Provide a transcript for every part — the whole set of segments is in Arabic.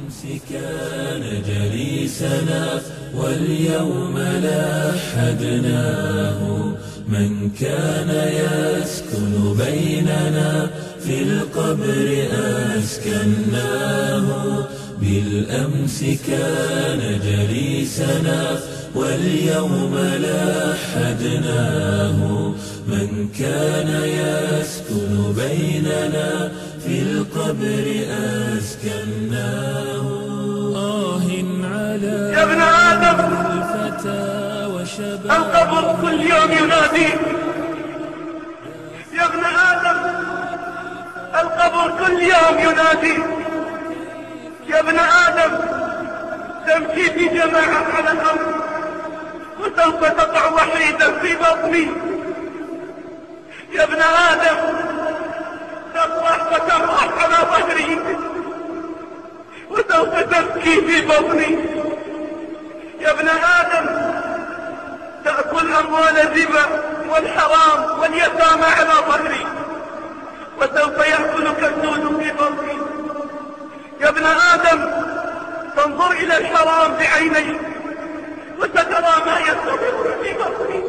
بالأمس كان جليسنا واليوم لحدناه. من كان يسكن بيننا في القبر أسكناه. بالأمس كان جليسنا واليوم لحدناه. من كان يسكن بيننا في القبر أسكناه. على يا ابن آدم الفتى وشباب القبر كل يوم يناديك. يا ابن آدم القبر كل يوم يناديك. يا ابن آدم تمشي في جماعة على الأرض وسوف تقع وحيدا في بطني. يا ابن آدم تفرح وتمرح على ظهري وسوف تبكي في بطني. يا ابن آدم تأكل أموال الربا والحرام واليتامى على ظهري وسوف يأكلك الدود في بطني. يا ابن آدم تنظر إلى الحرام بعينيك وسترى ما يستمر في بطني.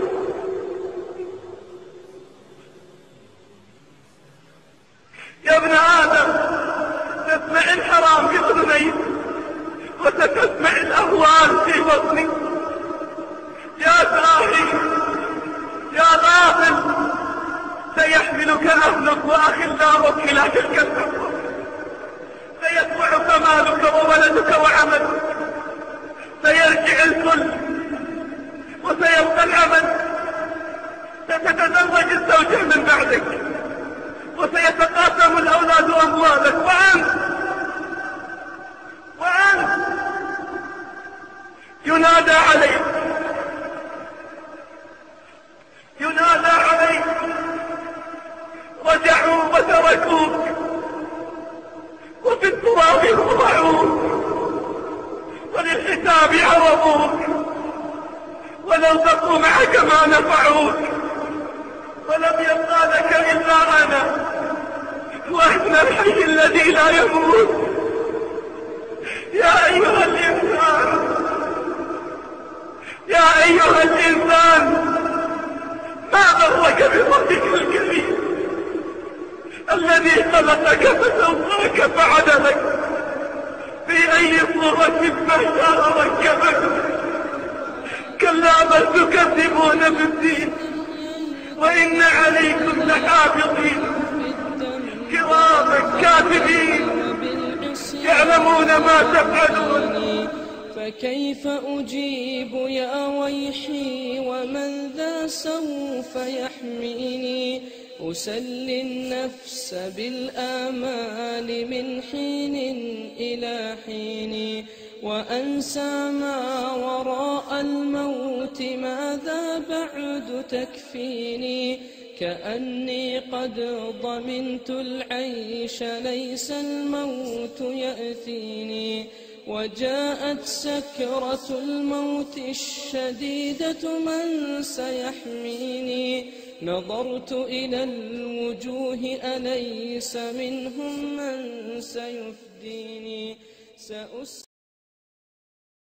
يا ابن آدم تسمع الحرام بأذنيك وستسمع الأهوال في بطني. يا ساهي يا غافل سيحملك أهلك وأخلاؤك إلى تلك السفر. سيتبعك مالك وولدك وعملك. سيرجع الكل وسيبقى العمل. ستتزوج الزوجة من بعدك وسيتقاسم الأولاد أموالك. وأنت ينادى عليك رجعوا وتركوك وفي التراب وضعوك وللحساب عرضوك. ولو بقوا معك ما نفعوك ولم يبقى لك إلا أنا وأنا الحي الذي لا يموت. يا أيها الإنسان ما غرك بربك الكريم الذي خلقك فسواك فعدلك في أي صورة ما شاء ركبك. كلا بل تكذبون بالدين وإن عليكم لحافظين كراما كاتبين يعلمون ما تفعلون. فكيف أجيب يا ويحي ومن ذا سوف يحميني. أسلي النفس بالآمال من حين إلى حين وأنسى ما وراء الموت ماذا بعد تكفيني. كأني قد ضمنت العيش ليس الموت يأتيني. وجاءت سكرة الموت الشديدة من سيحميني. نظرت إلى الوجوه أليس منهم من سيفديني.